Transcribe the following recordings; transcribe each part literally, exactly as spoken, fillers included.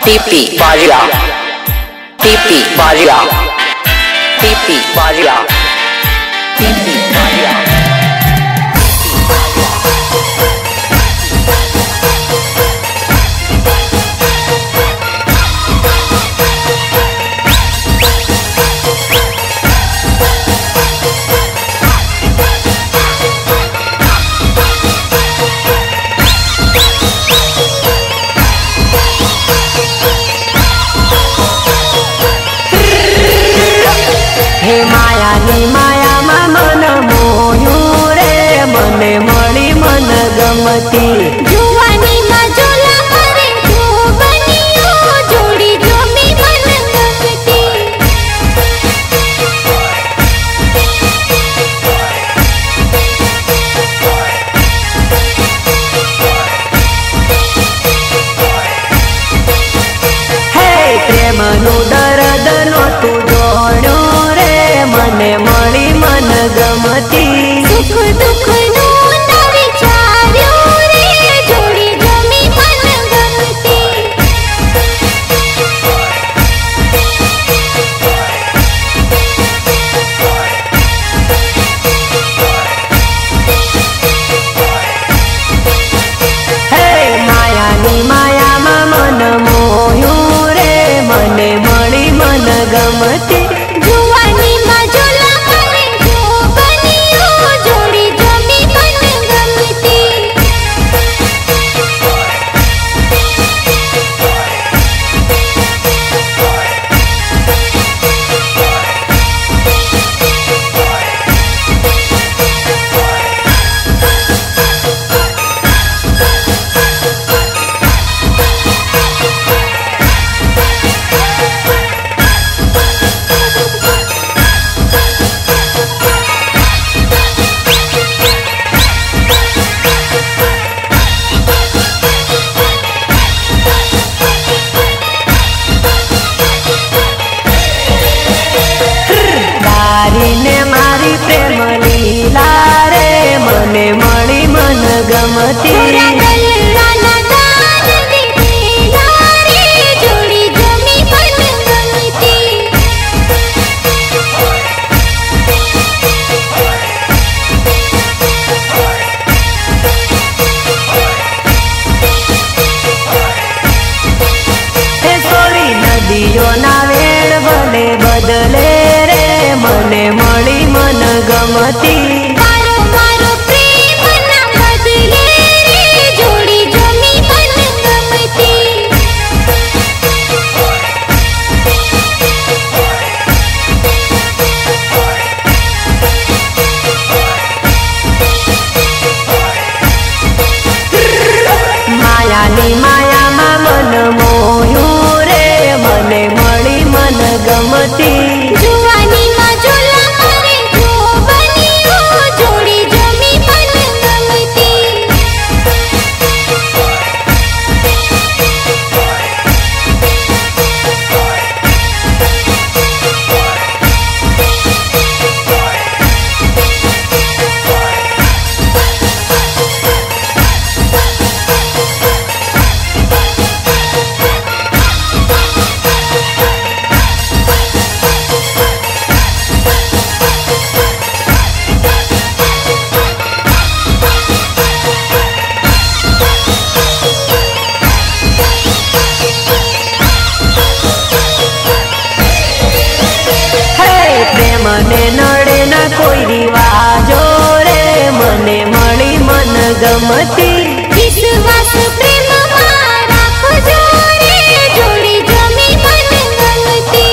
TP Bariya टीपी बारिया टीपी बारिया टीपी बारिया माया नी माया मा मन मोयू रे मने मळी मन गमती जुवानी मा जोला करे जो बनियो जोड़ी जमी मन गमती हे प्रेम नु दर्द नो तू जोड़ो मने मळी मन गमती सुख दुख नो न विचार्यो रे जोड़ी जमी मन गमती हे माया नी माया मा मन मोयू रे मने मळी मन गमती जुवानी मा जोला करे जो बनियो जोड़ी जमी मन गमती ने मारी प्रेम लीला रे मने मळी मन गमती जोड़ी जमी मन गमती हे सोरी नदियो ना वेळ भले बदले रे मने मळी मन गमती मारो मारो प्रेम ना बदले रे जोड़ी जमी मन गमती माया नी माया मा मन मोयू रे मने मळी मन गमती जुवानी मा जोला करे जो बनियो जोड़ी जमी मन गमती मने नड़े न कोई रिवाजो रे मने मळी मन गमती विश्वास प्रेम मा राखजो रे जोड़ी जमी मन गमती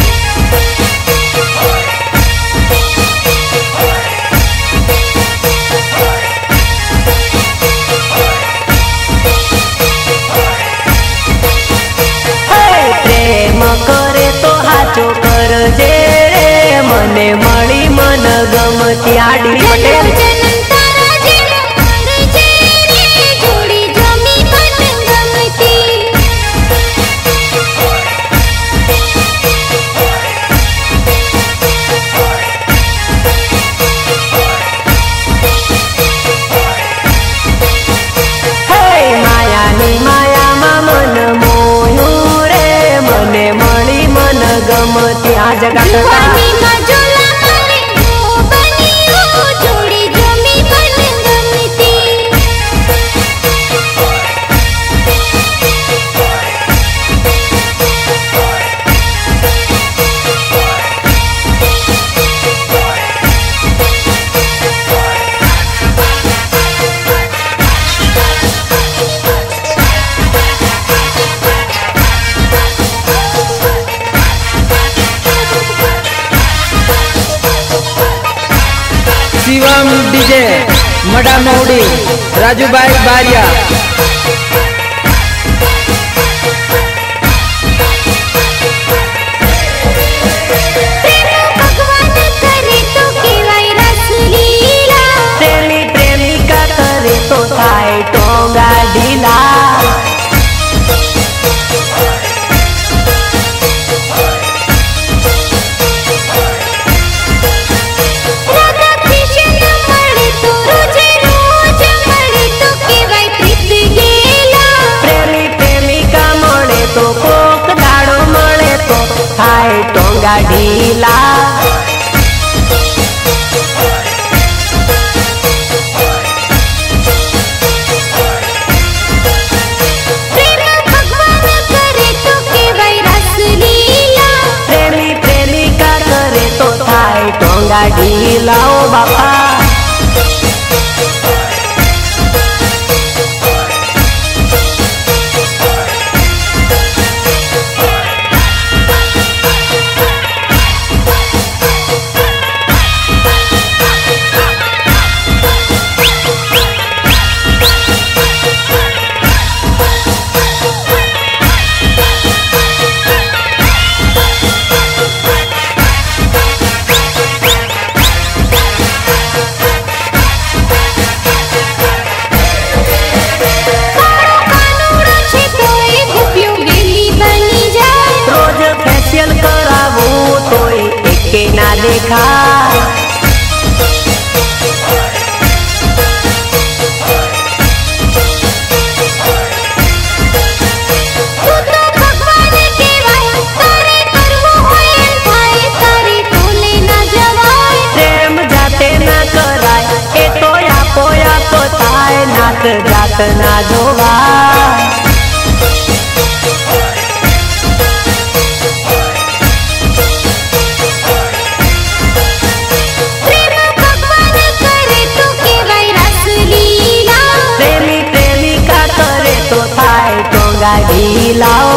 प्रेम करे तो हाचो करजे रे मने मळी मन गमती आडी पटेल जन्म तारा जेनो करजे रे जोड़ी जमी मन गमती हे माया नी माया मा मन मोयू गमती आ जगा दीवानी मजोला करे वो बनी हो जोड़ी जमी बन गमती शिवम डीजे मडा मौड़ी राजू भाई बारिया भगवान करे तो केवाय रसलीला प्रेमी प्रेमिका करे तो थाय टोंगा ढीला टोंगा ढीला प्रेम भगवान करे तो केवाय रसलीला प्रेमी प्रेमिका करे तो थाय टोंगा ढीला ओ बापा ना देखा तू तो भगवान केवाय तारे करवो होय थाय तारे तोले ना जवाय प्रेम जाते ना कराय ए तो आपो आप थाय नात जात ना जोवा ढीलाओ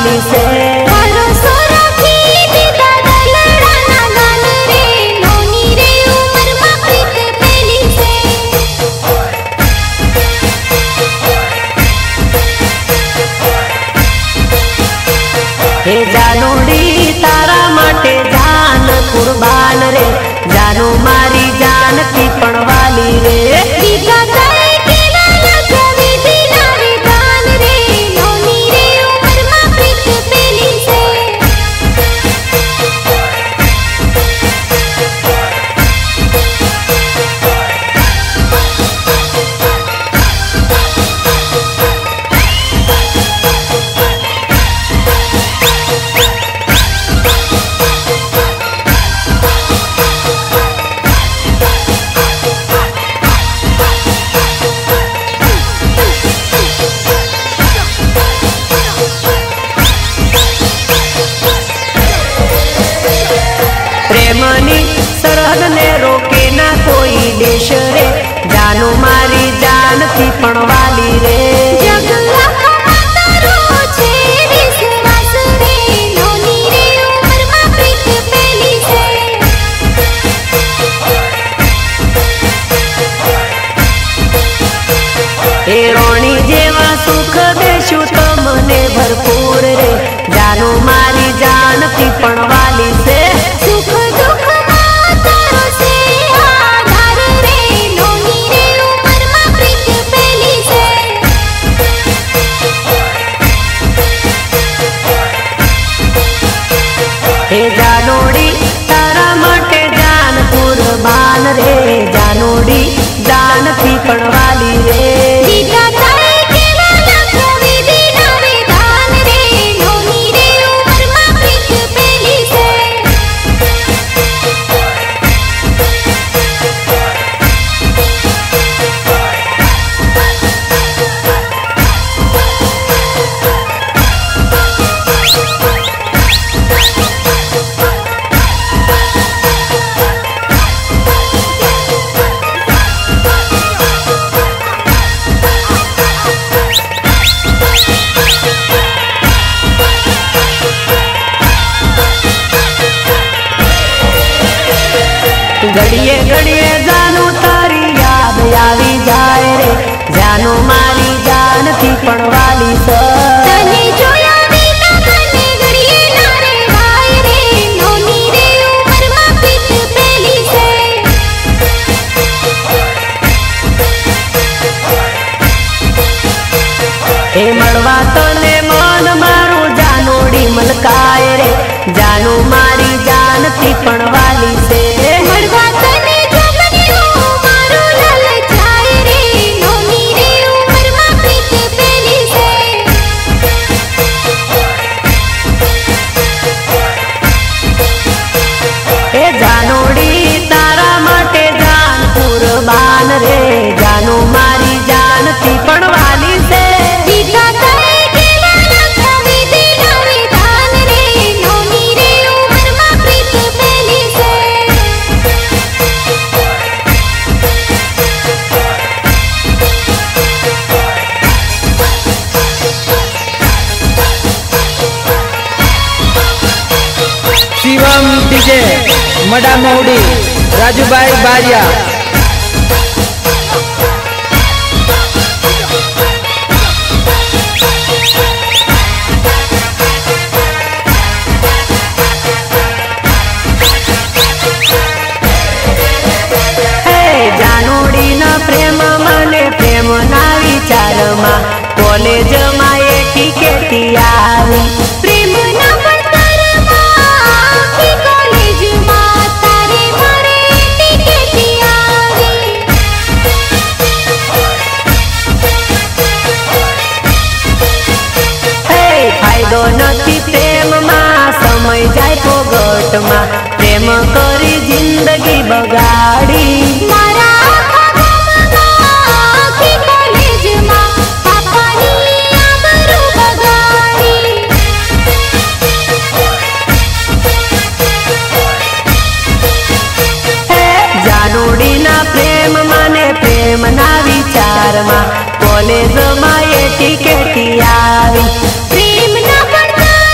वाली से भरोसो राखी दीदा दलड़ा ना गान रे नोनी रे उमर मा प्रीत पेली से हे जानोड़ी तारा माटे जान कुर्बान रे जानो मारी जान की पण वाली रे दीदा ताई के लाला जवी दिला रे दान रे नोनी रे उमर मा प्रीत पेली से प्रेमनी सरहद ने रोके ना कोई देश रे जानो मारी जान थी पण वाली रे जगला तारो छे विश्वास रे नोनी रे उमर मा प्रीत पेली से हे रोणी जेवा सुख देशु तमने भरपूर रे जानो मारी जान थी पण वाली से सुख दुख मा तारो से आधार रे नोनी रे उमर मा प्रीत पेली से हे जानोड़ी तारा माटे जान कुर्बान रे जानोड़ी जान थी पण वाली रे दीदा ताई के लाला जवी दिला रे दान रे नोनी रे उमर मा प्रीत पेली से घड़िए घड़िए जानू तारी याद आवी जाए रे जानो मारी जान थी पण वाली से तने जोया बिना तने घड़िए ना रे भाई रे नोनी रे उमर मा प्रीत पेली से हे मड़वा तने मन मारू जानोड़ी मलकाए रे जानो मारी जान थी पण वाली से मड़वा तने जो बनियो मारो लाल छाए रे नोनी रे उमर मा प्रीत पेली से हे जानोड़ी तारा माटे जान कुर्बान रे जानो मारी जान थी पण वाली से दीदा ताई के लाला जवी दिला रे दान रे नोनी रे उमर मा प्रीत पेली से शिवम डीजे मडा मौड़ी राजूभाई बारिया हे जानोड़ी ना प्रेम मने प्रेम ना विचार मा कॉलेज मा एटी केटी आई प्रेम ना भणतर मा की कॉलेज मा तारे मारे टिकेटी आई हे फायदो नथी प्रेम मा समय जाय फोगट मा प्रेम करी जिंदगी बगाड़ी मारा आखा गाममा की कॉलेज मा पापानी आबरू बगाड़ी हे जानोड़ी ना प्रेम माने प्रेम ना विचार मा कॉलेज मा एटी केटी आई प्रेम ना भणतर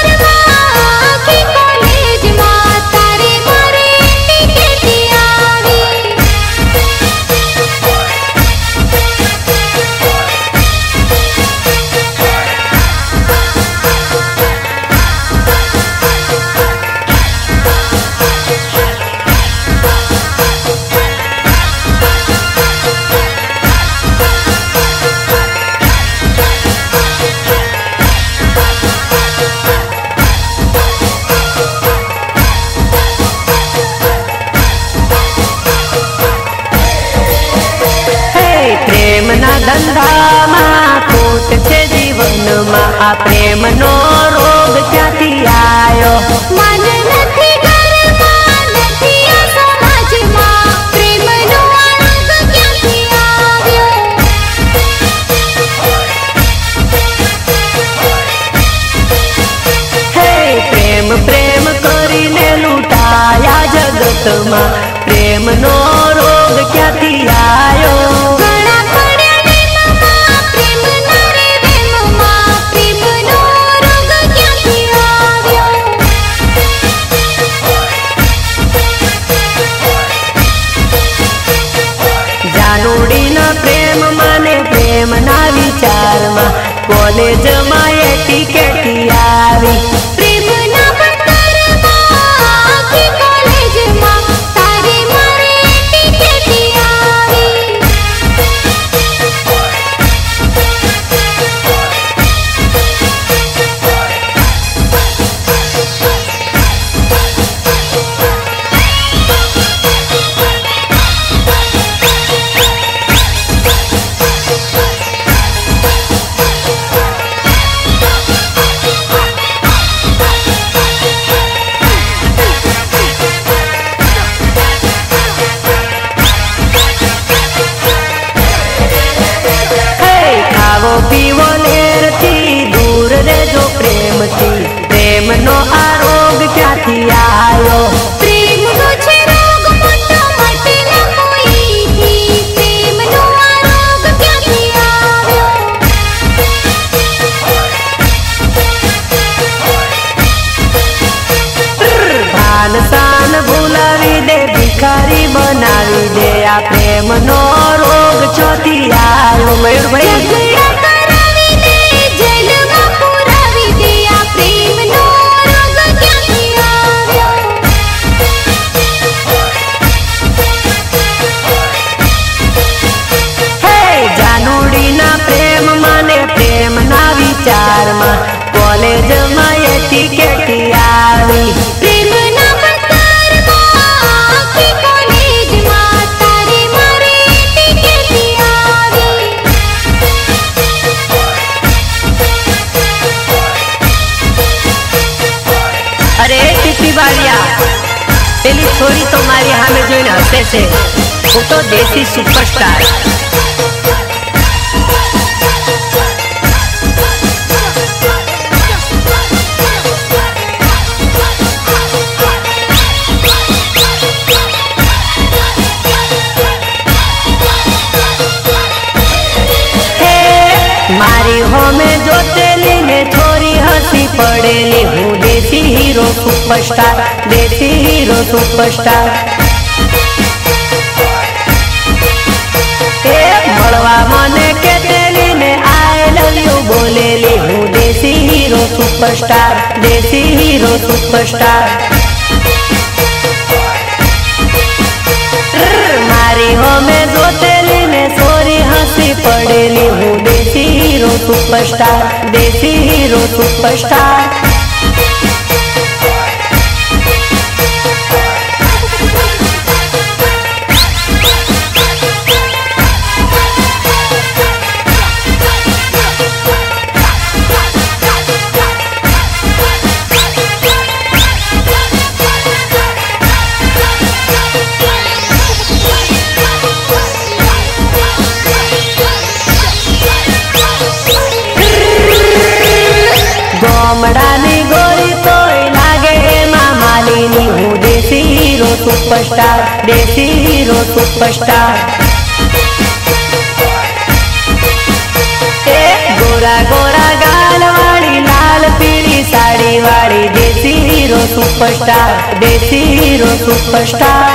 प्रेम नो रोग क्यांथी आयो। मन नथी घरमां नथी आ समाजमां प्रेमनो आ रोग क्यांथी આવ્યો। हे प्रेम प्रेम करीने लूटाया जगत में प्रेम नो रोग क्यांथी आयो। ઘણા પડ્યા વેમમાં પ્રેમના રે વેમમાં પ્રેમનો રોગ ક્યાંથી આવ્યો। જાનુડીના પ્રેમ માને પ્રેમના વિચારમાં કોલેજમાં એટીકેટી આવી। પ્રેમના ભણતરમાં આખી કોલેજમાં તારે મારે ટીકેટી આવી। खावो पीवो लेरथी दूर रेजो प्रेमथी प्रेमनो आ रोग क्यांथी आयो। પ્રેમનો છે રોગ મોટો મટે ન કોઈથી પ્રેમનો આ રોગ ક્યાંથી આવ્યો। भान सान भूलावी दे भिखारी बनावी दे आ प्रेमनो रोग छोथी आयो। मयूर भाई ઝઘડા કરાવી દે જેલમાં પુરાવી દે આ પ્રેમનો રોગ ક્યાંથી આવ્યો। हे जानूडीना प्रेम माने प्रेमना विचारमा कॉलेजમાં એટીકેટી આવી। પ્રેમના ભણતરમાં આખી કોલેજમાં તારે મારે ટીકેટી આવી। अरे टीपी बालिया पेली छोरी तो मारी हामे जोईने हसे छे। हूँ तो देसी सुपरस्टार। मारी होमे जोतेली ने छोरी हसी पड़ेली हूँ देसी हीरो सुपरस्टार देसी हीरो सुपरस्टार। ए મળવા મને કેતેલી ને आई लव यू बोलेली हूँ देसी हीरो सुपरस्टार देसी हीरो सुपरस्टार। मारी होमे जोतेली ने छोरी हसी पड़ेली हूँ देसी हीरो सुपरस्टार देसी हीरो सुपरस्टार। गोमड़ानी गोरी तो लागे हेमा मालिनी हूँ देसी हीरो सुपरस्टार देसी हीरो सुपरस्टार। ए गोरा गोरा गाल वाली लाल पीली साड़ी वाली देसी हीरो सुपरस्टार देसी हीरो सुपरस्टार।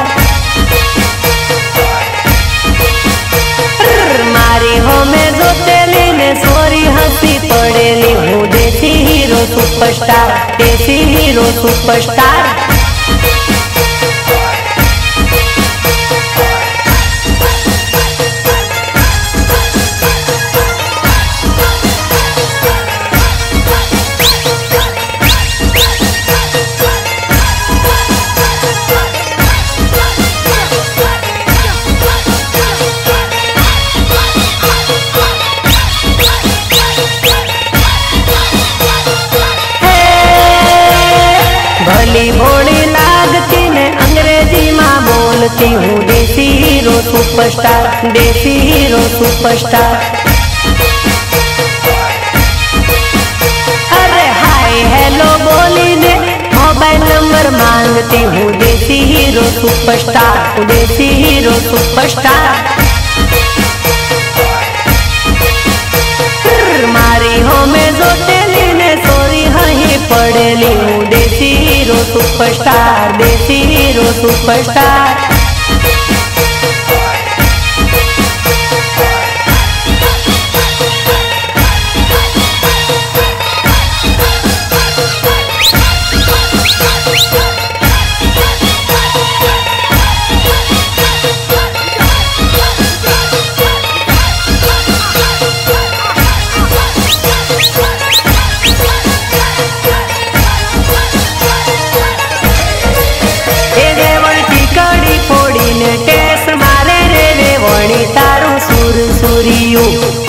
मारी होमे जोतेली ने छोरी हसी पड़ेली हूँ देसी हीरो सुपरस्टार देसी हीरो सुपरस्टार। बड़ी भोली लागती ने अंग्रेजी माँ बोलती हूँ। देसी हीरो सुपरस्टार, देसी हीरो सुपरस्टार। अरे हाय हेलो बोली ने मोबाइल नंबर मांगती हूँ। देसी हीरो सुपरस्टार, देसी हीरो सुपरस्टार। मारी हो में जो तेली ने सोरी हही पड़ेली हूँ। देसी हीरो सुपरस्टार, देसी हीरो सुपरस्टार। टेस मारे रे रे वणी तारू सुर सुरियो।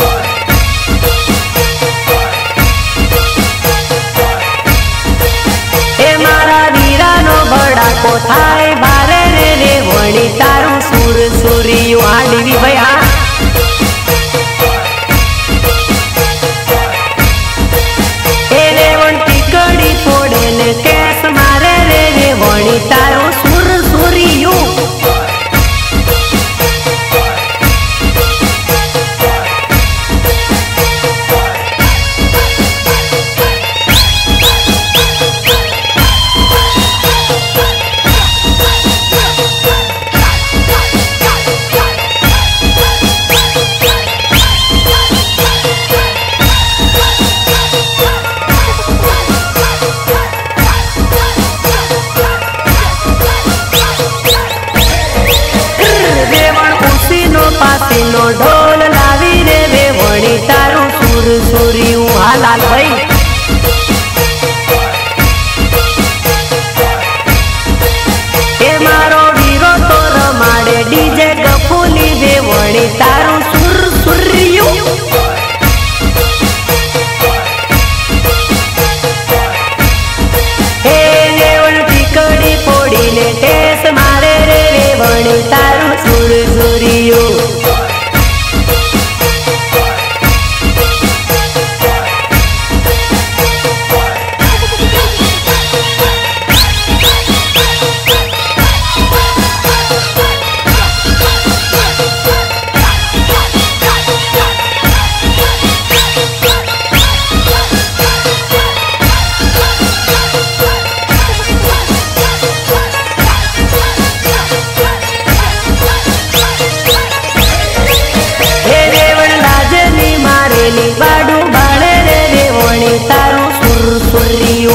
ए मारा वीरा नो बड़ा को थाय बारे रे रे वणी तारू सुर सुरियो। आडी भी भैया ए रे वंटी कड़ी फोड़े ने टेस मारे रे रे वणी तारू सुर सुरियो। पासीनो ढोल लावी रे वे वणी तारू सुर सुरियो। हालाल भाई ए मारो वीरो तो रमाड़े डीजे गफूली वे वणी तारू सुर सुरियो। हे ये उल्टी कड़ी पोड़ी ने टेस मारे रे वे वणी तारू सुर सुरियो। बाडू बाड़े रे रे वणी तारू सुर सुरियो।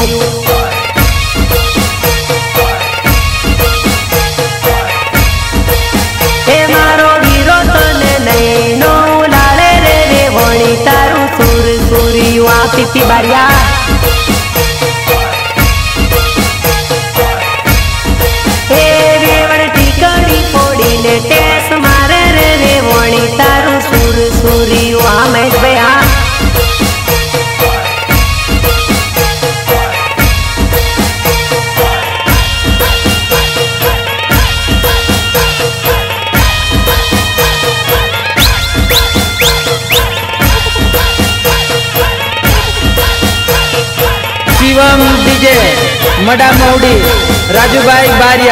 ए मारो वीरो तने नहीं नो लाड़े रे रे वणी तारू सुर सुरियो। आ पीपी बारिया ए वेवण टीकड़ी पोड़ी ने टेस मारे रे रे वणी तारू सुर सुरियो। आ मैं भैया शिवम डीजे मडा मौड़ी राजू भाई बारिया।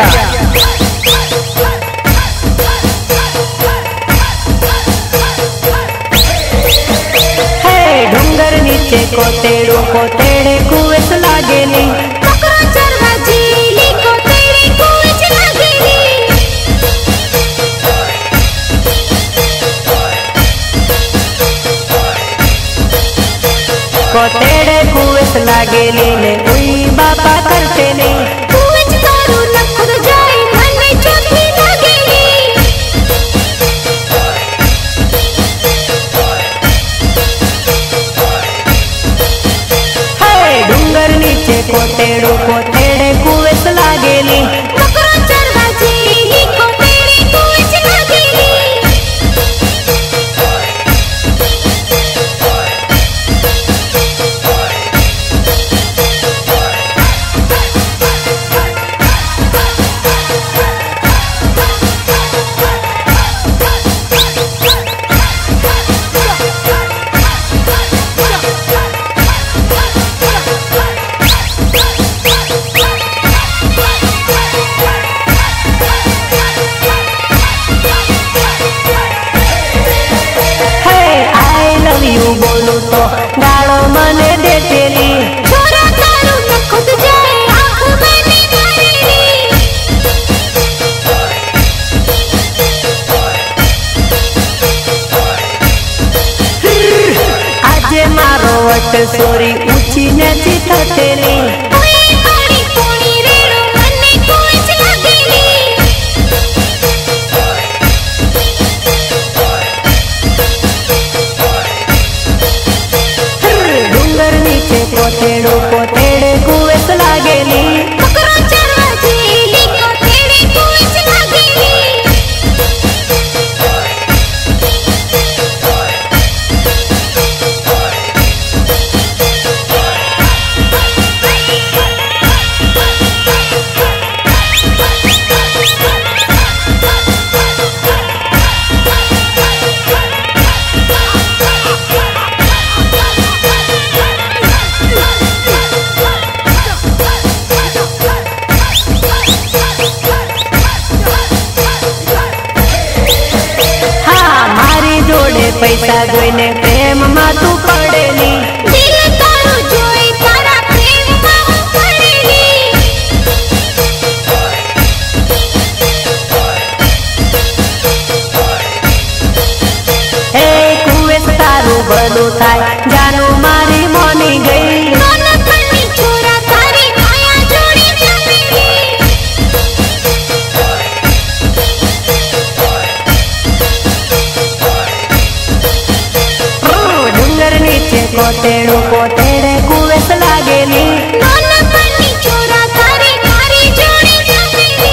हे डूंगर नीचे को तेड़ो को तेड़े कुएस लागेली। को तेड़े कुएस लागेली ने उई बापा करते नहीं। कुएस तारू लखर जाए मन में चोटी लागेली। हे डूंगर नीचे को तेड़ो को तेड़े कुएस लागेली। पैसा જોઈને પ્રેમમાં તું પડેલી દિલ તારું જોઈ તારા પ્રેમમાં હું પડેલી હે કુવેસ તારું ભલું થાય જાનું મારી મોની ગઈ નાનપણની છોરા તારી માયા જોડી જમેલી ડુંગર નીચે કોતેડું કોતેડે કુવેસ લાગેલી નાનપણની છોરા તારી મારી જોડી જમેલી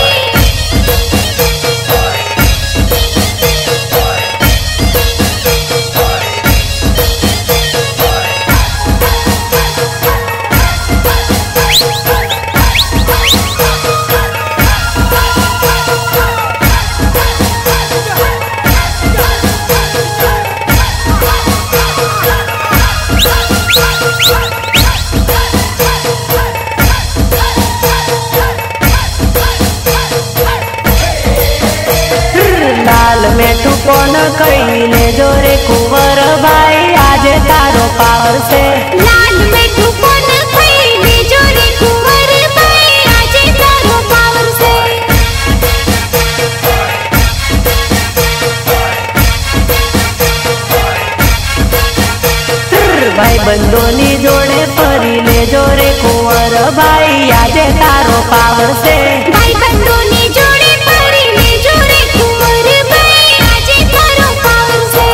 લાલ મેઠું કોણ કહીને જોરે કુંવર ભાઈ આજે તારો પાવર છે લાલ મેઠું કોણ કહીને જોરે કુંવર ભાઈ આજે તારો પાવર છે ભાઈ બંધોની જોડે ફરીને જોરે કુંવર ભાઈ આજે તારો પાવર છે ભાઈ બંધોની જોડે ફરીને જોરે કુંવર ભાઈ આજે તારો પાવર છે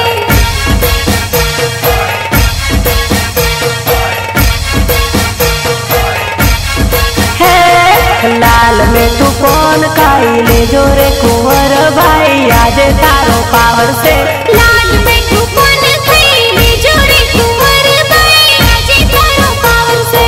હે લાલ મેઠું કોણ ખાઈને જોરે કુંવર ભાઈ આજે તારો પાવર છે લાલ મેઠું કોણ કહીને જોરે કુંવર ભાઈ આજે તારો પાવર છે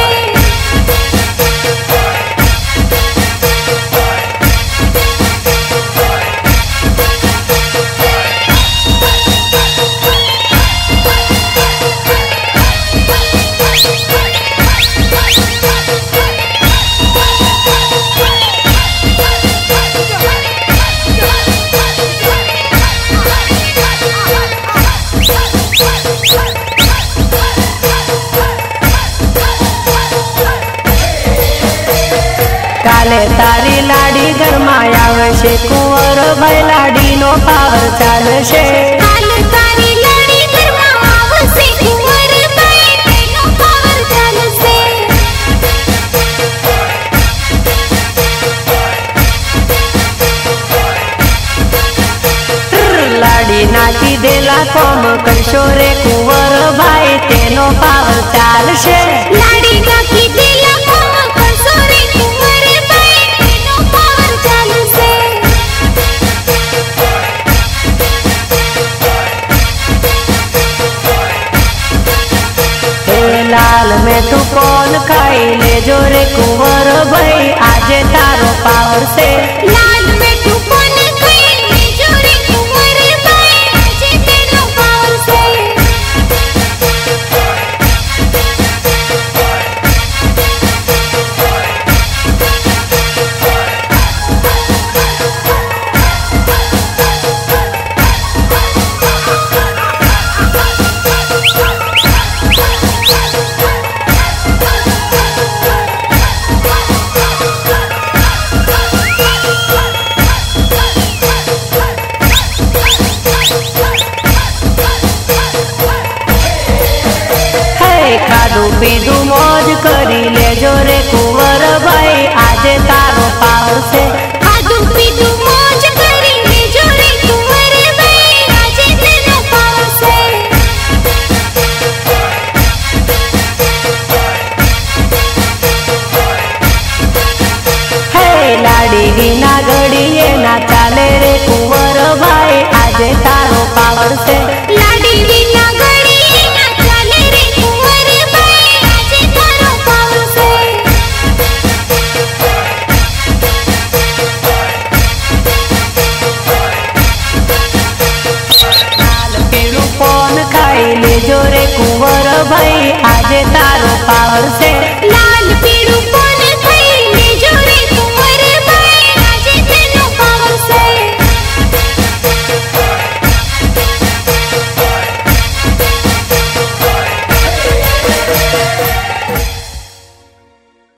કાલે તારી લાડી ઘરમાં આવશે કુંવર ભાઈ લાડીનો પાવર ચાલશે કાલ તારી લાડી ઘરમાં આવશે કુંવર ભાઈ તેનો પાવર ચાલશે લાડી નાખી દેલા કોમ કરશો રે કુંવર ભાઈ તેનો પાવર ચાલશે લાડી નાખી દેલા કોમ કરશો રે કુંવર ભાઈ તેનો પાવર ચાલશે હે લાલ મેઠું કોણ ખાઈ લેજો રે કુંવર ભાઈ આજે તારો પાવર છે લાલ મેઠું કોણ કહીને જોરે કુંવર ભાઈ આજે તેનો પાવર છે હે ખાધું પીધું મોજ કરી લેજો રે કુંવર ભાઈ આજે તારો પાવર છે ખાધું પીધું મોજ કરીને જોરે કુંવર ભાઈ આજે તેનો પાવર છે હે લાડી વિના ઘડીએ ના ચાલે રે કુંવર ભાઈ આજે તારો પાવર છે